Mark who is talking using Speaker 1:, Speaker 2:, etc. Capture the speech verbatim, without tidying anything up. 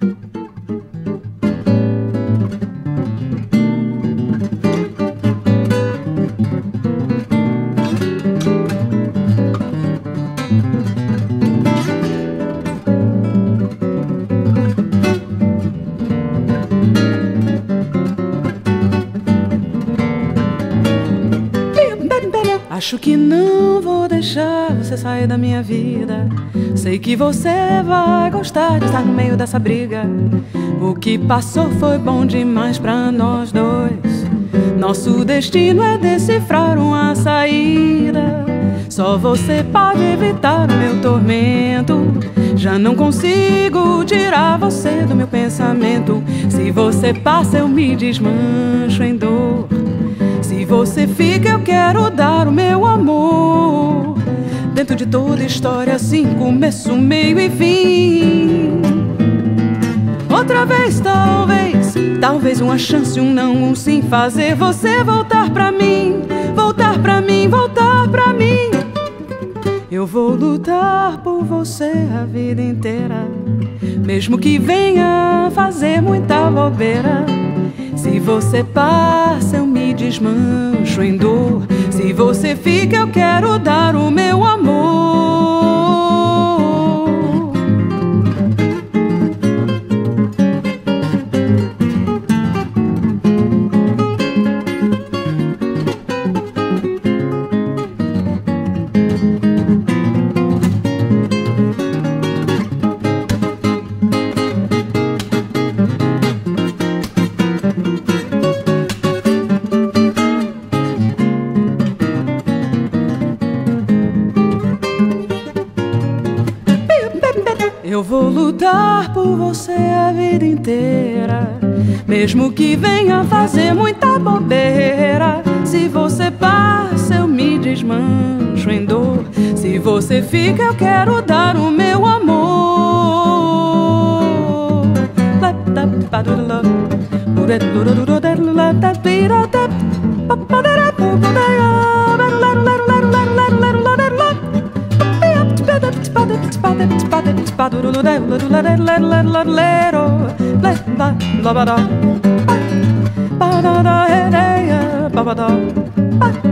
Speaker 1: Acho que não vou deixar você sair da minha vida. Sei que você vai gostar de estar no meio dessa briga. O que passou foi bom demais pra nós dois. Nosso destino é decifrar uma saída. Só você pode evitar o meu tormento. Já não consigo tirar você do meu pensamento. Se você passa eu me desmancho em dor. Se você fica eu quero dar o meu amor. Dentro de toda história assim, começo, meio e fim. Outra vez talvez, talvez uma chance, um não, um sim. Fazer você voltar pra mim, voltar pra mim, voltar pra mim. Eu vou lutar por você a vida inteira, mesmo que venha fazer muita bobeira. Se você passa eu me desmancho em dor. Se você fica eu quero dar o meu amor. Eu vou lutar por você a vida inteira, mesmo que venha fazer muita bobeira. Se você passa eu me desmancho em dor. Se você fica eu quero dar o meu amor. Ba